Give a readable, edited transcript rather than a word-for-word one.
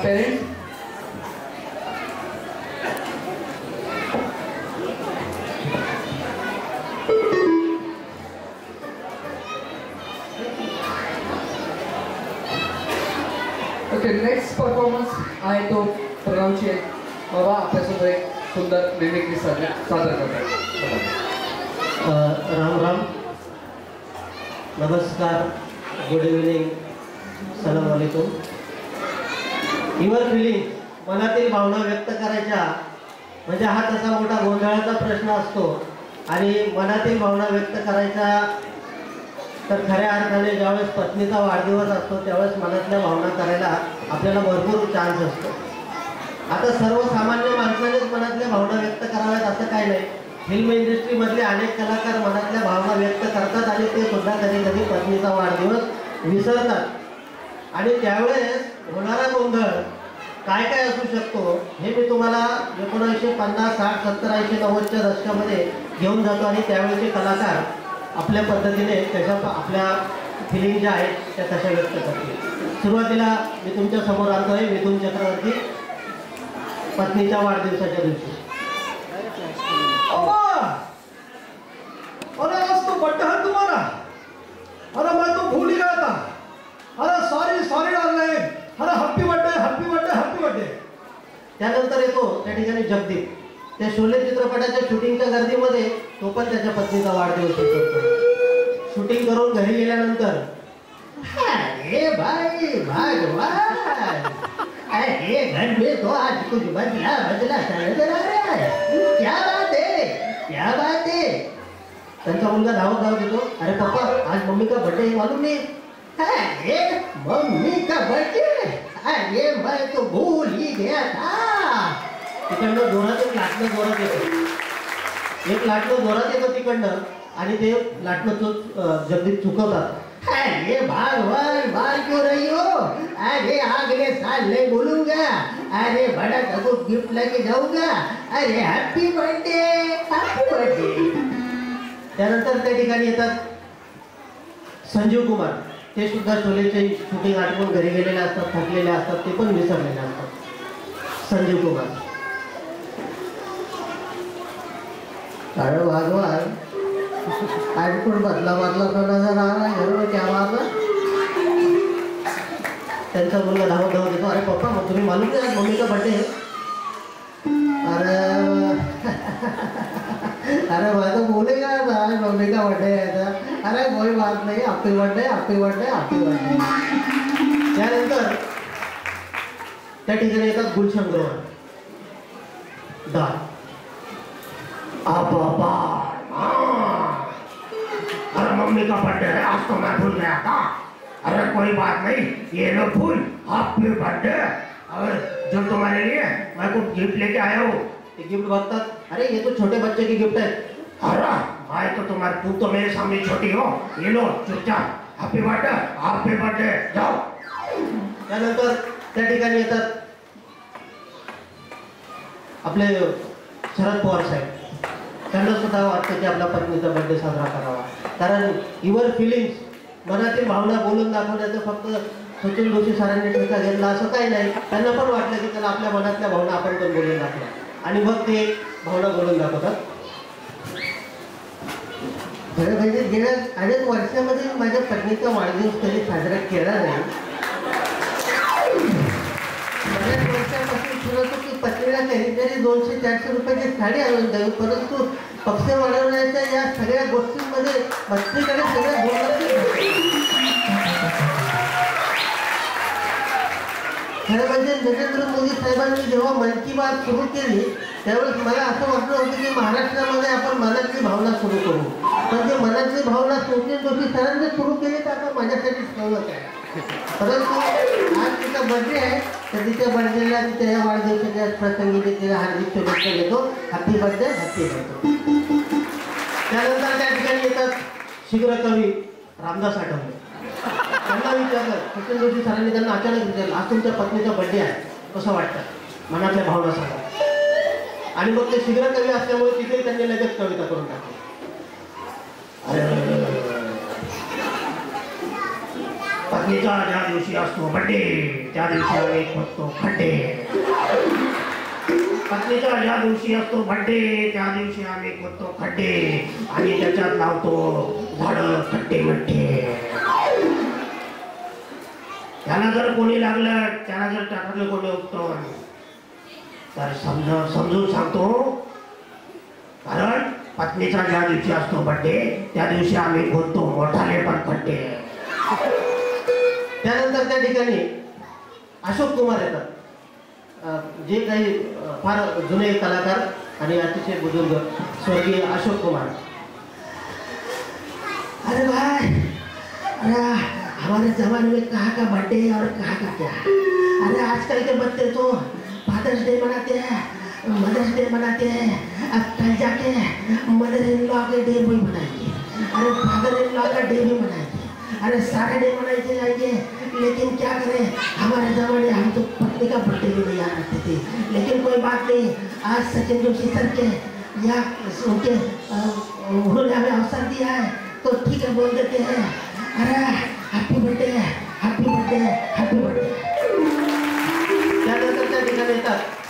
Parents. Okay, next performance आहे तो प्रणवची आहे. बाबा आपल्यासमोर एक सुंदर मिमिक्री सादर करतात. राम राम, नमस्कार, गुड इव्हनिंग, सलाम वालेकुम. युअर फिलिंग, मनातील भावना व्यक्त करायच्या म्हणजे हा तसा मोठा गोंधळाचा प्रश्न असतो. आणि मनातील भावना व्यक्त करायचा तर खऱ्या अर्थाने ज्यावेळेस पत्नीचा वाढदिवस असतो त्यावेळेस मनातल्या भावना करायला आपल्याला भरपूर चान्स असतो. आता सर्वसामान्य माणसानेच मनातल्या भावना व्यक्त कराव्यात असं काही नाही. फिल्म इंडस्ट्रीमधले अनेक कलाकार मनातल्या भावना व्यक्त करतात आणि ते सुद्धा कधी कधी पत्नीचा वाढदिवस विसरतात. आणि त्यावेळेस होणारा गोंधळ काय काय असू शकतो हे मी तुम्हाला 1950, 60, 70, 80, 90च्या दशकामध्ये घेऊन जातो. आणि त्यावेळेचे कलाकार आपल्या पद्धतीने कशा आपल्या फिलिंग ज्या आहेत त्या कशा व्यक्त करतील. सुरुवातीला मी तुमच्या समोर आणतोय मिथुन चक्रवर्ती पत्नीच्या वाढदिवसाच्या दिवशी. अरे आज तो बर्थडे है तुम्हारा? अरे मैं तो भूल ही गया था. अरे सॉरी डार्लिंग. अरे happy birthday happy birthday happy birthday. त्यानंतर येतो त्या ठिकाणी जगदीप. त्या शोले चित्रपटाच्या शूटिंगच्या गर्दीमध्ये तो पण त्याच्या पत्नीचा वाढदिवस करतो. शूटिंग करून घरी गेल्यानंतर अरे भाई भगवान, अरे घर में तो आज कुछ बदला सा नजर आ रहा है. क्या बात है. त्यांचा मुलगा धावत येतो. अरे पप्पा, आज मम्मी का बर्थडे है मालूम नहीं? अरे मम्मी का बर्थडे, अरे मैं तो भूल ही गया था. तिकडनं जोरात एक लाटणं जोरात येतं तिकडनं आणि ते लाटणं जगदीप चुकवतात. अरे भगवान, मार क्यों रही हो? अरे अगले साल नहीं बोलूंगा. अरे बड़ा सा गिफ्ट लेके जाऊंगा. अरे हैप्पी बर्थडे हैप्पी बर्थडे. त्यानंतर त्या ठिकाणी येतात संजीव कुमार. ते सुद्धा शोलेचे शूटिंग आटवून घरी गेलेले असतात, थकलेले असतात, ते पण विसरलेले असतात. संजीव कुमार, अरे भगवान, आज कुछ बदला तो नजर आ रहा है. घर में क्या बात है? त्यांचा मुलगा धावत येतो. अरे पप्पा, मग तुम्ही मालूम नाही आज मम्मी का बर्थडे है? अरे मैं तो भूलेगा आज मम्मी का बर्थडे है. अरे कोई बात नहीं, happy birthday happy birthday happy birthday. त्यानंतर त्या ठिकाणी येतात गुलशन ग्रोवर. अरे मम्मी का बर्थडे है, आज तो मैं भूल गया था. अरे कोई बात नहीं, ये लो फूल, हैप्पी बर्थडे. और जो तुम्हारे लिए मैं कुछ गिफ्ट लेके आया हूँ. गिफ्ट बघतात. अरे ये तो छोटे बच्चे की गिफ्ट है. अरे भाई, तो तुम्हारे तू तो मेरे सामने छोटी हो. ये लो चुपचाप, हैप्पी बर्थडे जाओ. त्यानंतर त्या ठिकाणी येतात आपले शरद पवार साहेब. त्यांना सुद्धा वाटतं की आपल्या पत्नीचा बर्थडे साजरा करावा. कारण युअर फिलिंग्स, मनातील भावना बोलून दाखवण्याचं फक्त सचिन जोशी सरांनी ठेका घेतला असं काही नाही. त्यांना पण वाटलं की त्याला आपल्या मनातल्या भावना आपण पण बोलून दाखवल्या आणि मग ते भावना बोलून दाखवतात. खरं म्हणजे गेल्या अनेक वर्षामध्ये माझ्या पत्नीचा वाढदिवस कधी साजरा केला नाही. बऱ्याच वर्षापासून सुरत की पत्नीला कधीतरी 200-400 रुपयाची साडी आणून द्यावी, परंतु पक्ष वाढवण्याच्या या सगळ्या गोष्टींमध्ये पत्नीकडे सगळ्या दुर्लक्ष. खरं म्हणजे नरेंद्र मोदी साहेबांनी जेव्हा मन की बात सुरू केली त्यावेळेस मला असं वाटलं होतं की महाराष्ट्रामध्ये आपण मनातली भावना सुरू करू. पण ते मनातली भावना सचिन जोशी सरांनी सुरू केली तर आता माझ्यासाठी ठेवलं आहे. परंतु आज तिचा बर्थडे आहे तर तिच्या बर्थडेला तिच्या या वाढदिवसाच्या प्रसंगी तिला हार्दिक शुभेच्छा देतो. Happy birthday happy birthday. त्यानंतर त्या ठिकाणी येतात शीघ्र कवी रामदास आठवले. त्यांना विचारलं, सचिन जोशी सरांनी त्यांना अचानक विचारलं, आज तुमच्या पत्नीचा बर्थडे आहे, कसं वाटतं, मनातल्या भावना सांगा. आणि मग ते शीघ्र कवी असल्यामुळे तिथे त्यांनी लगेच कविता करून टाकली. पत्नीचा ज्या दिवशी असतो बड्डे त्या दिवशी आम्ही खोदतो खड्डे. पत्नीचा ज्या दिवशी असतो बड्डे त्या दिवशी आम्ही खोदतो खड्डे आणि त्याच्यात लावतो झाडं खड्डे मट्टे. त्याला जर कोणी लागलं, त्याला जर टाकलं कोणी उपटून, तर समजून सांगतो, कारण पत्नीचा ज्या दिवशी असतो बड्डे त्या दिवशी आम्ही खोदतो मोठाले पण खड्डे. त्यानंतर त्या ठिकाणी अशोक कुमार येतात, जे काही फार जुने कलाकार आणि अतिशय बुजुर्ग स्वर्गीय अशोक कुमार. अरे भाई, अरे हमारे जमाने में कहाँ का बर्थडे और कहाँ का क्या. अरे आजकल के बच्चे तो फादर्स डे मनाते हैं, मदर्स डे मनाते हैं. अब कल जाके मदर इन लॉ के डे भी मनाएंगे, अरे फादर इन लॉ का डे भी मनाएंगे, अरे सारे डे मनाते जाएंगे. लेकिन क्या करें, हमारे जमाने हम तो पत्नी का बर्थडे भी नहीं याद रखते थे. लेकिन कोई बात नहीं, आज सचिन जोशी सर के या उनके उन्होंने हमें अवसर दिया है तो ठीक है बोल देते हैं. अरे happy birthday, happy birthday, happy birthday. त्यानंतर त्या ठिकाणी येतात